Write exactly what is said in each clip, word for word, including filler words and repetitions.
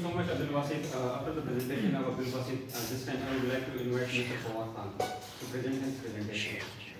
so much, Abdul Wasit. Uh, after the presentation of Abdul Wasit, uh, this time I would like to invite Mister Fawaz Khan to present his presentation.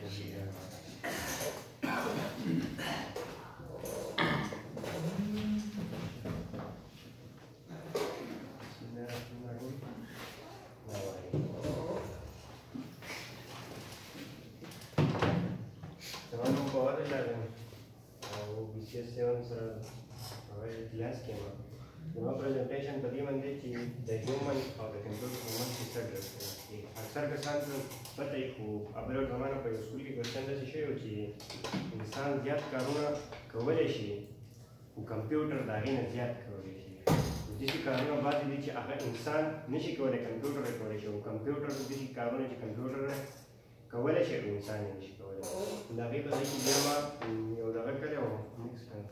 My presentation पर ये मंदिर की the human और the computer human की service है अक्सर के साथ पता ही हो अब लोग हमारा पर स्कूल की क्वेश्चन जैसे शेयर होती है इंसान ज़्यादा कारोना कवले शी वो कंप्यूटर दागी न ज़्यादा कवले शी जिसी कारोना बात ये थी अगर इंसान निशी कवले कंप्यूटर कवले शी वो कंप्यूटर जिसी कारोना जी कंप्यूटर कवले शी वो इंसान निशी कवले दागी तो नहीं किया माँ ये दागी करे वो मिक्स कर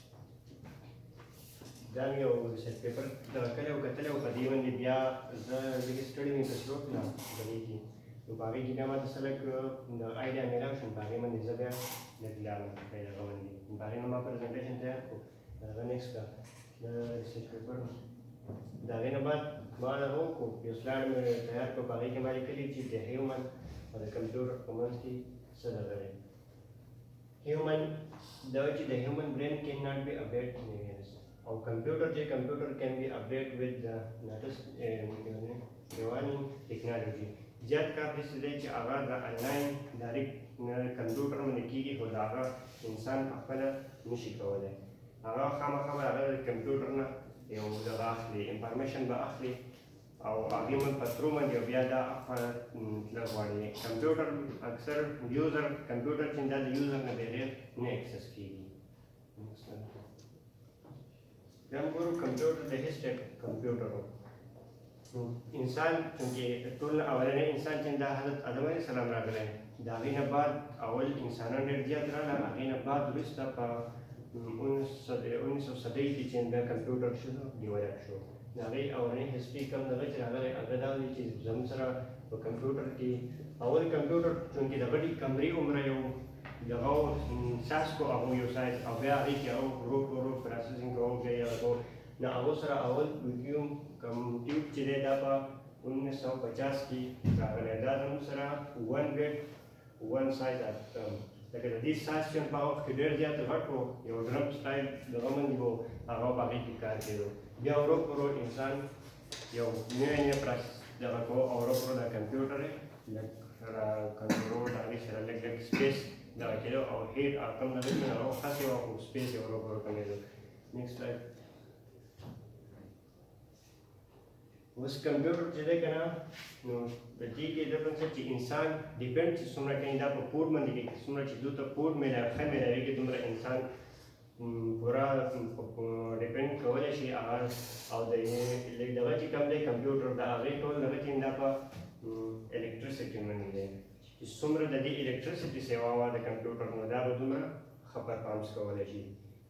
دامي او سيت بيبر دا كله وكتله وقديما اللي بيا ذا اللي ستوري من تشروك نا بليكي وباقي كده ما تسلك دا ايديا ميلا شن باقي من الزبيا نقلنا كده كمان دي باقي ما برزنتيشن ده دا نيكست دا سيت بيبر دا غير بعد ما له هو يسلم تيار को باقي के मारे के लिए चीज़ है ह्यूमन और कंप्यूटर कॉमन्स की सदा करे human the the human brain cannot be updated Our computer, the computer can be updated with the latest uh, technology. जब का डिस्प्ले के आगाज़ ऑनलाइन डायरेक्ट कंप्यूटर में निकी हो जाएगा इंसान अपना निशिका हो जाए आगा खामा खामा आगा कंप्यूटर ना ये वो जगह आखिरी इंफॉर्मेशन बाखिरी और आगे में पत्रों में जो बियादा अपना लगवाड़े कंप्यूटर अक्सर यूज़र कंप्यूटर चिंता यूज़र ने बेरे ने एक्सेस की हम गुरु कंप्यूटर दे हिस्ट्री कंप्यूटर हो इंसान क्योंकि तुल अवले ने इंसान चिंता हज़रत आदम अलैहि सलाम रागले दावी ने बाद अवल इंसानों ने दिया तरह आगे ने बाद रिश्ता पा उन सदे उन सब सदे की चिंता कंप्यूटर शुरू दिवाया शो दावी अवले हिस्ट्री कम नगे रागले अगर दावी चीज़ जमसरा वो कंप्यूटर की अवल कंप्यूटर क्योंकि दबड़ी कमरी उम्र यो जगाओ सास को आगो यो साइज अव्या आई क्या हो रोक रोक प्रोसेसिंग को गया या तो ना आगो सरा अवल वीडियो कम ट्यूब चिरे दापा उन्नीस सौ पचास की कागले दादम सरा वन बेड वन साइज आता लेकिन दिस साइज के पाओ किधर जाते हट को यो ड्रम स्टाइल लगमन वो आगो बाकी की कार के दो या रोक रोक इंसान यो नए नए प्रोसेस जगह को और रोक कंप्यूटर है कंट्रोल डाली सरा लेकिन space da kilo au heat atom na bin na au khasi au space euro ko kame do next slide उस कंप्यूटर चले कना नो बच्ची के जब से ची इंसान डिपेंड ची सुमरा कहीं दा पर पूर्ण मंदी के सुमरा ची दो तो पूर्ण में ना खै में रहे कि तुमरा इंसान पूरा डिपेंड कवले शी आर और दे ले दवा ची कम दे कंप्यूटर दा आगे तो लगे ची इंदा पर इलेक्ट्रिसिटी में दे सुमरा दा दी इलेक्ट्रिसिटी सेवा वाला कंप्यूटर में दा बदुमरा खबर पाम्स कवले शी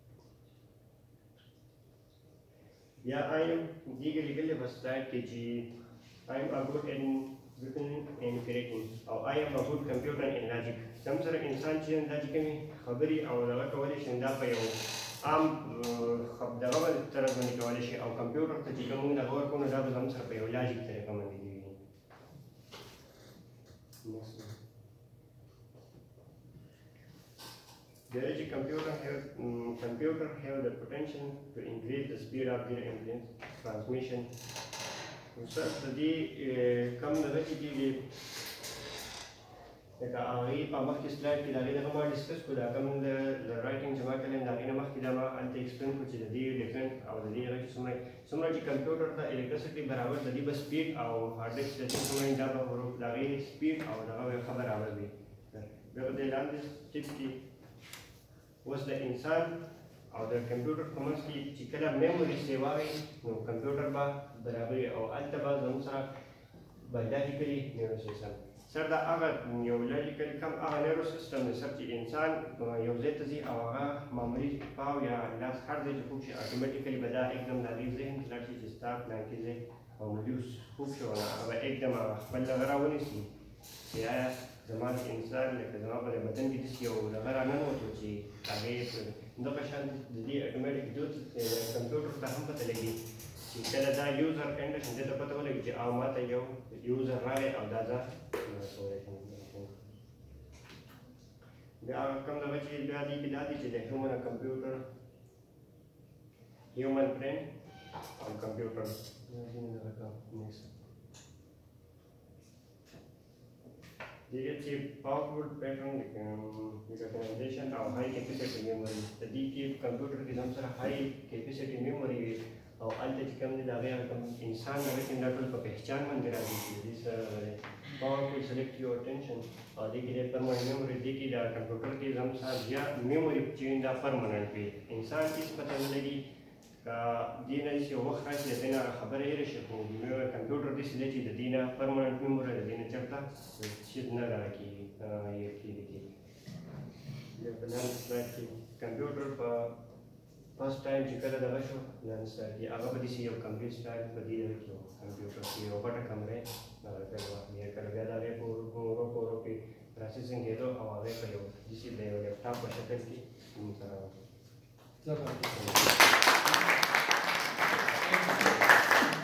या आई एम दी के लिए बस स्लाइड के जी I am a good in written and creating और I am a good computer in logic समसर इंसान चीज़ लॉजिक में खबरी और लगा कवले शिंदा पे हो आम खब दवा तरह बनी कवले शि और कंप्यूटर तो चीज़ में दवा को ना दवा समसर पे हो लॉजिक तरह का मंदी The edge computer have um, computer have the potential to increase the speed of their intelligence transmission. So the कम नगद की एक आगे पामक की स्लाइड की दागे ना हम डिस्कस को दागा हम the writing जमा करें दागे ना मख की दामा अंत एक्सप्लेन कुछ जल्दी डिफरेंट और जल्दी अगर सुमरे सुमरे जी कंप्यूटर का इलेक्ट्रिसिटी बराबर जल्दी बस स्पीड और हार्ड डिस्क जैसे सुमरे दागा और दागे स्पीड और दागा खबर आवाज़ भी जब दे लांड टिप की was the इंसान और the computer कॉमन्स की चिकला मेमोरी सेवा है नो कंप्यूटर बा बराबर और अल्तबा जमसरा बायोलॉजिकली न्यूरो सिस्टम सर दा अगर न्यूरोलॉजिकली कम अगर न्यूरो सिस्टम में सब चीज़ इंसान योजना जी आवागा मामूली पाव या लास्ट हर दे जो कुछ ऑटोमेटिकली बजा एकदम नाली ज़हन लड़की जिस्ताफ ना कि जे और मौजूद कुछ होना अब एकदम बल्ला गरा वो नहीं सी या زمان इंसान लेकिन जहाँ पर बदन की जिसकी हो लगा रहा ना तो ची आगे तो कशान जल्दी ऑटोमेटिक जो कंप्यूटर का हम पता लगी چې کله دا یوزر انډ شي ته پته ولګي چې او ماته یو یوزر راغی او دا ځه کولی شم بیا هغه کوم دغه چې بیا دي کې دا دي چې د هیومن کمپیوټر هیومن برین او کمپیوټر دغه چې پاورفل پیټرن ریکګنایزیشن او های کیپیسټي میموري د دې کې کمپیوټر کې زموږ سره های کیپیسټي میموري وي او هلته چې کوم دي د هغې کوم انسان هغه کې دا ټول په پهچان باندې راځي چې دې سره پاورفل سلیکټ یور اټینشن او دې کې د پرمننټ میموري دې کې دا کمپیوټر کې زموږ سره بیا میموري چې دا پرمننټ وي انسان هېڅ پته نه لګي که دې نه چې وخت راشي د دې نه خبره هېره شي خو کمپیوټر داسې دی چې د دې نه پرمننټ میموري د دې نه چېرته شي نه دغه کېږي یې کېږي بیا په لاندې سلاید کې کمپیوټر په فرست ټایم چې کله دغه شو لاندې سلاید کې هغه به داسې یو کمپلیټ سلاید په دې دغه کې و کمپیوټر کې یو غټه کمره هغه ته واخلي کله بیا د هغې په ورو په ورو کې پروسیسینګ کېدو او هغې په یو داسې د یو لیپټاپ په شکل کې موږ سره